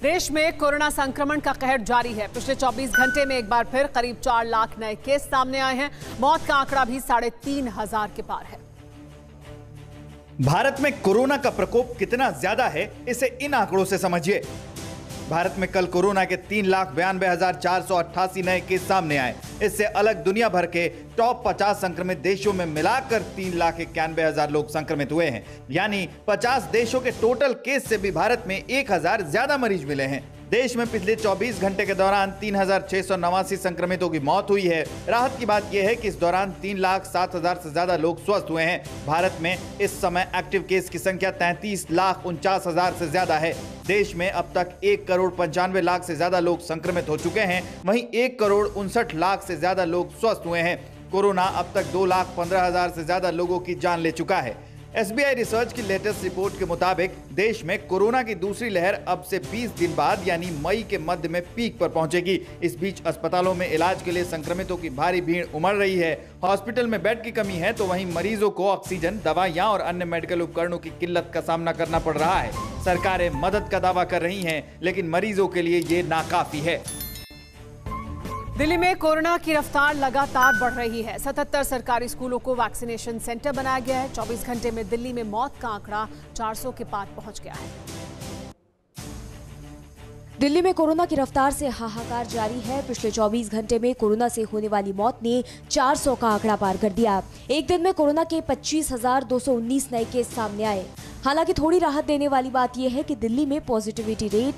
देश में कोरोना संक्रमण का कहर जारी है। पिछले 24 घंटे में एक बार फिर करीब 4 लाख नए केस सामने आए हैं। मौत का आंकड़ा भी 3,500 के पार है। भारत में कोरोना का प्रकोप कितना ज्यादा है, इसे इन आंकड़ों से समझिए। भारत में कल कोरोना के 3,92,488 नए केस सामने आए। इससे अलग दुनिया भर के टॉप 50 संक्रमित देशों में मिलाकर 3,91,000 लोग संक्रमित हुए हैं। यानी 50 देशों के टोटल केस से भी भारत में 1,000 ज्यादा मरीज मिले हैं। देश में पिछले 24 घंटे के दौरान 3,689 संक्रमितों की मौत हुई है। राहत की बात यह है कि इस दौरान 3,07,000 से ज्यादा लोग स्वस्थ हुए हैं। भारत में इस समय एक्टिव केस की संख्या 33,49,000 से ज्यादा है। देश में अब तक 1,95,00,000 से ज्यादा लोग संक्रमित हो चुके हैं। वहीं 1,59,00,000 से ज्यादा लोग स्वस्थ हुए हैं। कोरोना अब तक 2,15,000 से ज्यादा लोगों की जान ले चुका है। SBI रिसर्च की लेटेस्ट रिपोर्ट के मुताबिक देश में कोरोना की दूसरी लहर अब से 20 दिन बाद यानी मई के मध्य में पीक पर पहुंचेगी। इस बीच अस्पतालों में इलाज के लिए संक्रमितों की भारी भीड़ उमड़ रही है। हॉस्पिटल में बेड की कमी है तो वहीं मरीजों को ऑक्सीजन, दवाइयां और अन्य मेडिकल उपकरणों की किल्लत का सामना करना पड़ रहा है। सरकारें मदद का दावा कर रही हैं, लेकिन मरीजों के लिए ये नाकाफी है। दिल्ली में कोरोना की रफ्तार लगातार बढ़ रही है। 77 सरकारी स्कूलों को वैक्सीनेशन सेंटर बनाया गया है। 24 घंटे में दिल्ली में मौत का आंकड़ा 400 के पार पहुंच गया है। दिल्ली में कोरोना की रफ्तार से हाहाकार जारी है। पिछले 24 घंटे में कोरोना से होने वाली मौत ने 400 का आंकड़ा पार कर दिया। एक दिन में कोरोना के 25,219 नए केस सामने आए। हालांकि थोड़ी राहत देने वाली बात यह है कि दिल्ली में पॉजिटिविटी रेट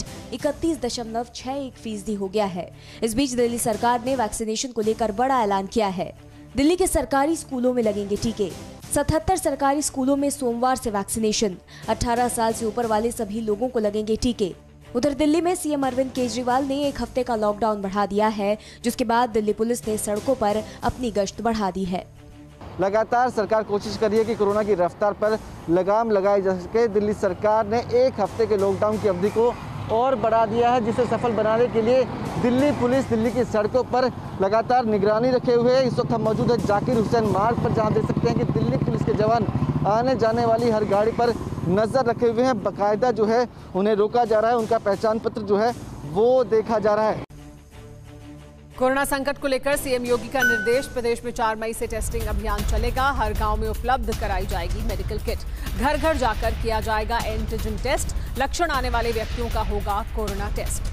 31.61% हो गया है। इस बीच दिल्ली सरकार ने वैक्सीनेशन को लेकर बड़ा ऐलान किया है। दिल्ली के सरकारी स्कूलों में लगेंगे टीके। 77 सरकारी स्कूलों में सोमवार से वैक्सीनेशन। 18 साल से ऊपर वाले सभी लोगों को लगेंगे टीके। उधर दिल्ली में सीएम अरविंद केजरीवाल ने एक हफ्ते का लॉकडाउन बढ़ा दिया है, जिसके बाद दिल्ली पुलिस ने सड़कों पर अपनी गश्त बढ़ा दी है। लगातार सरकार कोशिश कर रही है कि कोरोना की रफ्तार पर लगाम लगाई जा सके। दिल्ली सरकार ने एक हफ्ते के लॉकडाउन की अवधि को और बढ़ा दिया है, जिसे सफल बनाने के लिए दिल्ली पुलिस दिल्ली की सड़कों पर लगातार निगरानी रखे हुए है। इस वक्त हम मौजूद है जाकिर हुसैन मार्ग पर, जहां देख सकते हैं कि दिल्ली पुलिस के जवान आने जाने वाली हर गाड़ी पर नजर रखे हुए हैं। बाकायदा जो है उन्हें रोका जा रहा है, उनका पहचान पत्र जो है वो देखा जा रहा है। कोरोना संकट को लेकर सीएम योगी का निर्देश। प्रदेश में 4 मई से टेस्टिंग अभियान चलेगा। हर गांव में उपलब्ध कराई जाएगी मेडिकल किट। घर घर जाकर किया जाएगा एंटीजन टेस्ट। लक्षण आने वाले व्यक्तियों का होगा कोरोना टेस्ट।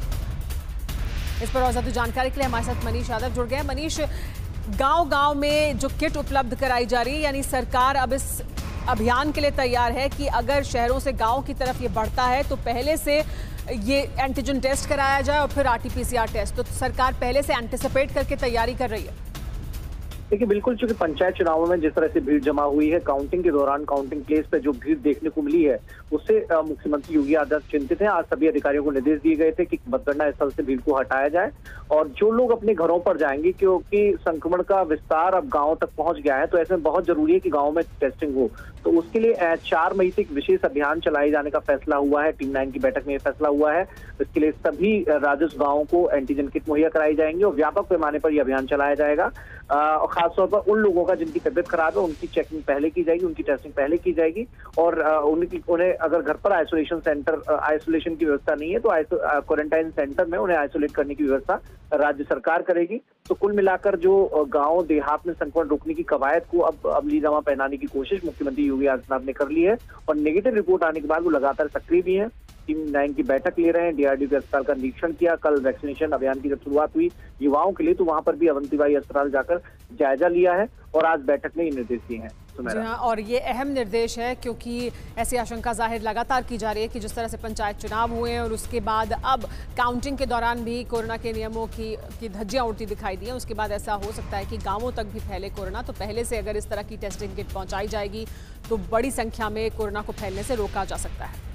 इस पर और ज्यादा जानकारी के लिए हमारे साथ मनीष यादव जुड़ गए। मनीष, गांव-गांव में जो किट उपलब्ध कराई जा रही है, यानी सरकार अब इस अभियान के लिए तैयार है कि अगर शहरों से गांव की तरफ ये बढ़ता है तो पहले से ये एंटीजन टेस्ट कराया जाए और फिर RT-PCR टेस्ट। तो सरकार पहले से एंटिसिपेट करके तैयारी कर रही है। देखिए, बिल्कुल, चूंकि पंचायत चुनावों में जिस तरह से भीड़ जमा हुई है, काउंटिंग के दौरान काउंटिंग प्लेस पे जो भीड़ देखने को मिली है, उससे मुख्यमंत्री योगी आदित्यनाथ चिंतित हैं। आज सभी अधिकारियों को निर्देश दिए गए थे कि मतगणना स्थल से भीड़ को हटाया जाए और जो लोग अपने घरों पर जाएंगे, क्योंकि संक्रमण का विस्तार अब गाँव तक पहुंच गया है, तो ऐसे में बहुत जरूरी है कि गाँव में टेस्टिंग हो। तो उसके लिए 4 मई से एक विशेष अभियान चलाए जाने का फैसला हुआ है। टीम 9 की बैठक में यह फैसला हुआ है। इसके लिए सभी राजस्व गाँवों को एंटीजन किट मुहैया कराई जाएंगी और व्यापक पैमाने पर यह अभियान चलाया जाएगा। और खासतौर पर उन लोगों का जिनकी तबियत खराब है, उनकी चेकिंग पहले की जाएगी, उनकी टेस्टिंग पहले की जाएगी और उन्हें अगर घर पर आइसोलेशन की व्यवस्था नहीं है तो क्वारंटाइन सेंटर में उन्हें आइसोलेट करने की व्यवस्था राज्य सरकार करेगी। तो कुल मिलाकर जो गांव देहात में संक्रमण रोकने की कवायद को अब अमलीजामा पहनाने की कोशिश मुख्यमंत्री योगी आदित्यनाथ ने कर ली है और नेगेटिव रिपोर्ट आने के बाद वो लगातार सक्रिय भी है। टीम 9 की बैठक ले रहे हैं। DRDO के अस्पताल का निरीक्षण किया। कल वैक्सीनेशन अभियान की जब शुरुआत हुई युवाओं के लिए, तो वहां पर भी अवंतीबाई अस्पताल जाकर जायजा लिया है और आज बैठक में ये निर्देश दिए हैं। जी हाँ, और ये अहम निर्देश है क्योंकि ऐसी आशंका जाहिर लगातार की जा रही है कि जिस तरह से पंचायत चुनाव हुए हैं और उसके बाद अब काउंटिंग के दौरान भी कोरोना के नियमों की धज्जियां उड़ती दिखाई दी हैं। उसके बाद ऐसा हो सकता है कि गांवों तक भी फैले कोरोना। तो पहले से अगर इस तरह की टेस्टिंग किट पहुंचाई जाएगी तो बड़ी संख्या में कोरोना को फैलने से रोका जा सकता है।